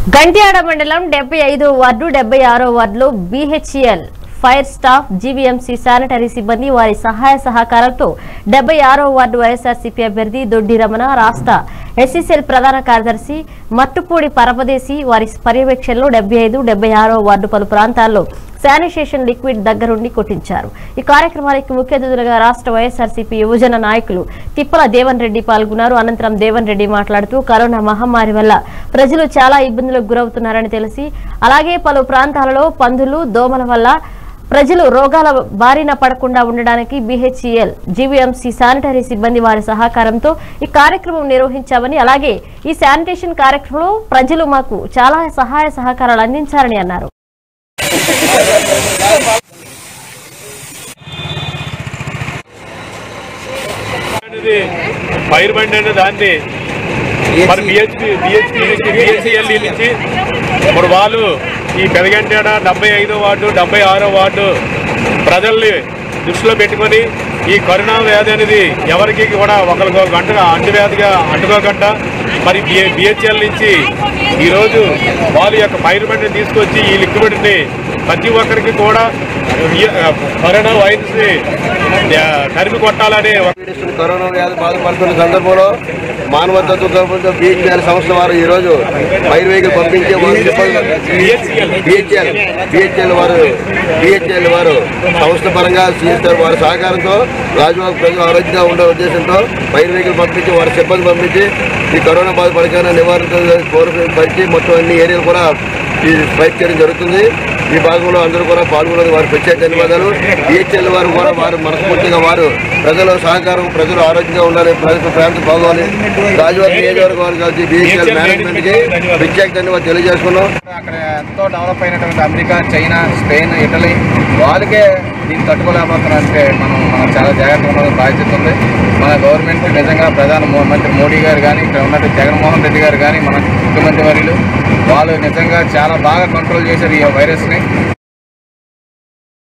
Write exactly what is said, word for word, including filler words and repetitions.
గంట్యాడ మండలం డెబ్బై ఐదో వార్డు డెబ్బై ఆరో వార్డులో BHEL fire staff GVMC sanitary సిబ్బంది వారి సహాయ సహకారాలతో డెబ్బై ఆరో వార్డు వైఎస్ఆర్సీపీ అభ్యర్థి దొడ్డి రమణ రాష్ట్ర ఎస్సీసీఎల్ ప్రధాన కార్యదర్శి మట్టుపూడి పరమదేశి వారి పర్యవేక్షణలో డెబ్బై ఐదు డెబ్బై ఆరో వార్డు పలు ప్రాంతాల్లో శానిటేషన్ లిక్విడ్ దగ్గరుండి కొట్టించారు। ఈ కార్యక్రమానికి ముఖ్య అతిథులుగా రాష్ట్ర వైఎస్ఆర్సీపీ యువజన నాయకులు తిప్పల దేవన్ రెడ్డి పాల్గొన్నారు। అనంతరం దేవన్ రెడ్డి మాట్లాడుతూ కరోనా మహమ్మారి వల్ల ప్రజలు చాలా ఇబ్బందులకు గురవుతున్నారని తెలిసి అలాగే పలు ప్రాంతాలలో పందులు దోమల వల్ల ప్రజలు రోగాల బారిన పడకుండా ఉండడానికి బీహెచ్ఈఎల్ జీవీఎంసీ శానిటరీ సిబ్బంది వారి సహకారంతో ఈ కార్యక్రమం నిర్వహించామని అలాగే ఈ శానిటేషన్ కార్యక్రమంలో ప్రజలు మాకు చాలా సహాయ సహకారాలు అందించారని అన్నారు। ఫైర్ బండి అంటే దాన్ని మరి బిహెచ్పి బిహెచ్పి బిహెచ్ఈఎల్ నుంచి ఇప్పుడు వాళ్ళు ఈ పెదగంటేడ డెబ్బై ఐదో వార్డు డెబ్బై ఆరో వార్డు ప్రజల్ని దృష్టిలో పెట్టుకొని ఈ కరోనా వ్యాధి అనేది ఎవరికి కూడా ఒకరికి ఒక గంటగా అంటువ్యాధిగా అంటుకోకుండా మరి బిహెచ్ఎల్ నుంచి ఈరోజు వాళ్ళ యొక్క ఫైర్ బండిని తీసుకొచ్చి ఈ లిక్విడ్ని ప్రతి ఒక్కరికి కూడా కరోనా వైరస్ని తరిమి కొట్టాలని కరోనా వ్యాధి బాధపడుతున్న సందర్భంలో మానవత్వ బీహెచ్ఎల్ సంస్థ వారు ఈరోజు ఫైర్ వెహికల్ పంపించి బిహెచ్ఎల్ బిహెచ్ఎల్ వారు బిహెచ్ఎల్ వారు సంస్థ పరంగా సీఎస్ఆర్ వారి సహకారంతో రాజువాకు ప్రజలు ఆరోగ్యంగా ఉండే ఉద్దేశంతో ఫైర్ వెహికల్ పంపించి వారి సిబ్బంది పంపించి ఈ కరోనా బాధ పడకైనా నివారణ పరిచి మొత్తం అన్ని ఏరియాలు కూడా ఈ ఫైట్ చేయడం జరుగుతుంది। ఈ భాగంలో అందరూ కూడా పాల్గొన్నది వారి ప్రత్యేక ధన్యవాదాలు। బిహెచ్ఎల్ వారు కూడా వారు మనస్ఫూర్తిగా వారు ప్రజల సహకారం ప్రజలు ఆరోగ్యంగా ఉండాలి ప్రజల ప్రాంతం బాగోవాలి రాజువారి నియోజకవర్గం కావచ్చు బిహెచ్ఎల్ మేనేజ్మెంట్ కి ప్రత్యేక ధన్యవాదాలు తెలియజేసుకున్నాం। అక్కడ ఎంతో డెవలప్ అయినటువంటి అమెరికా చైనా స్పెయిన్ ఇటలీ వాళ్ళకే దీన్ని తట్టుకోలేకపోతున్నారంటే మనం మనం చాలా జాగ్రత్తగా ఉండాల్సిన బాధ్యత ఉంది। మన గవర్నమెంట్ నిజంగా ప్రధాన మంత్రి మోడీ గారు కానీ ఇక్కడ ఉన్నట్టు జగన్మోహన్ రెడ్డి గారు కానీ మన ముఖ్యమంత్రి వర్యులు వాళ్ళు నిజంగా చాలా బాగా కంట్రోల్ చేశారు ఈ వైరస్ని।